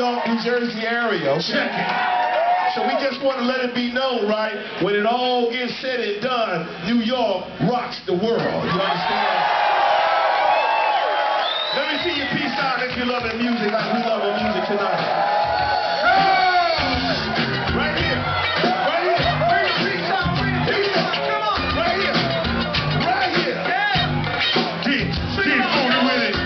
York, New Jersey area. Check it. So we just want to let it be known, right? When it all gets said and done, New York rocks the world. You understand? Let me see your peace out if you love the music like we love the music tonight. Right here. Right here. Bring the peace out. Bring the peace out. Come on. Right here. Right here. Yeah. Deep booty with it.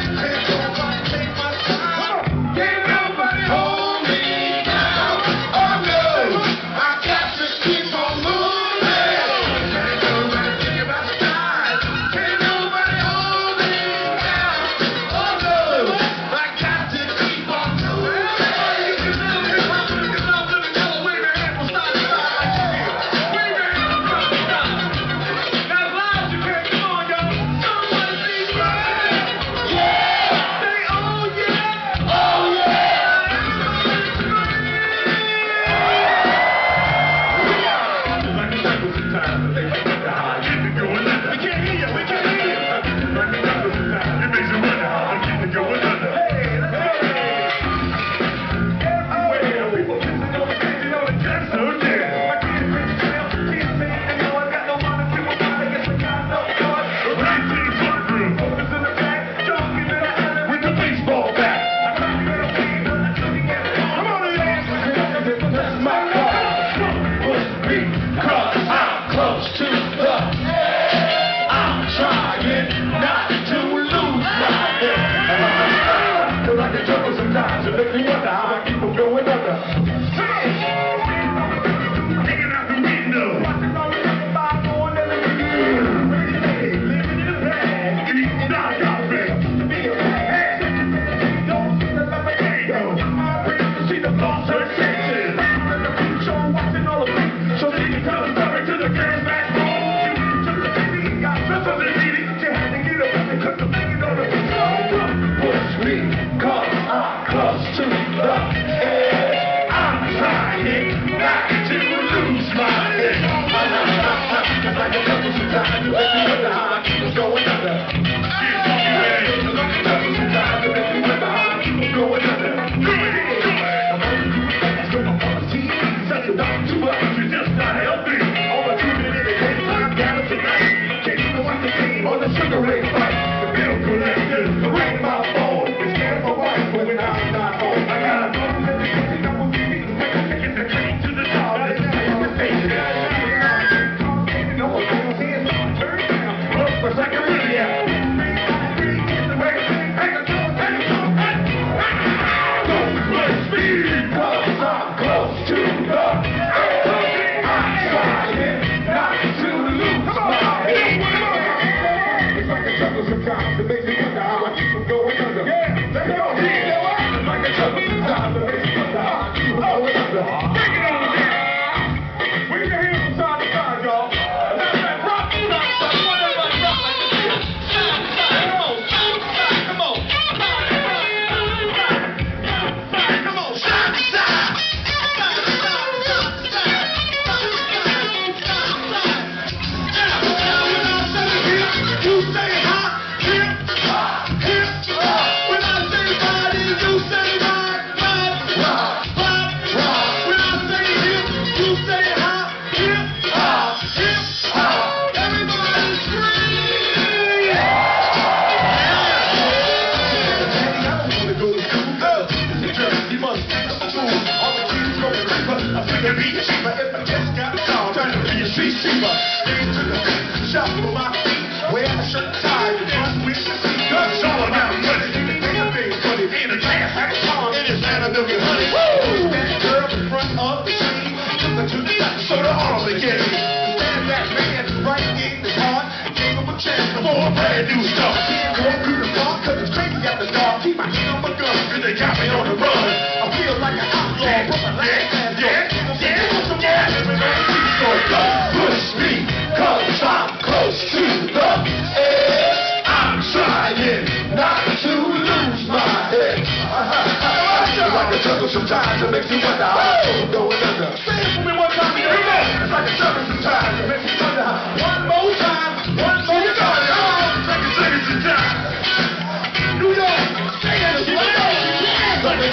Sometimes it makes you wonder how I'm going under. Say it for me one time, you know. It's like a summer sometimes it makes you wonder how. One more time, one more time. It's like a second time. New York, say it, like a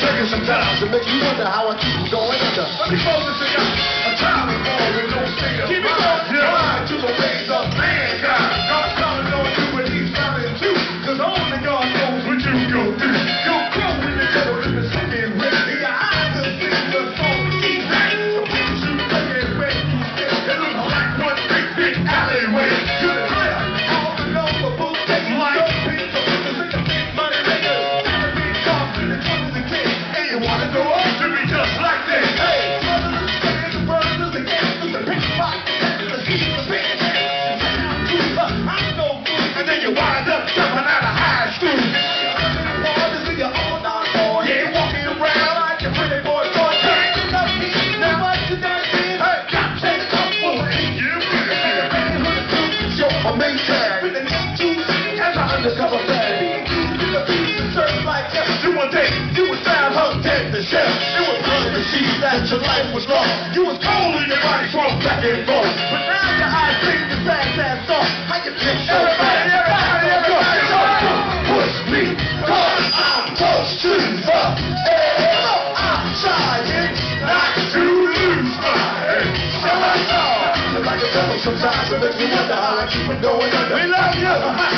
shaking sometimes. It makes you wonder how I keep going under. Let me close this thing out. A time is born with no state of mind. Blind to the ways of mankind. God's counting on you and he's counting too. Cause only God knows what you go through. You'll grow when the devil is missing red. In your eyes will see what's on the east side. The place you play and where you stay. It looks like one big alleyway. You're clear. All the number books that you like. Pins of business in the big money makers. Gotta be confident and come to the king. And you wanna go on to be just like this. Hey, brothers, fans, the brothers, the gangsters, the pickpockets, the thieves, the bad I'm no good. And then you wind up jumping out of high school. Undercover fag. You the beast and serve like F. You one day, you was found hung dead in the chef. It was blood and cheese that your life was lost. You was cold and your body swung back and forth. But now your eyes clean the fast ass off. How you think? Everybody, push me, cause I'm close to the edge. I'm trying not to lose my head. So I know. Like a devil sometimes it makes me wonder how I keep it going under. We love you.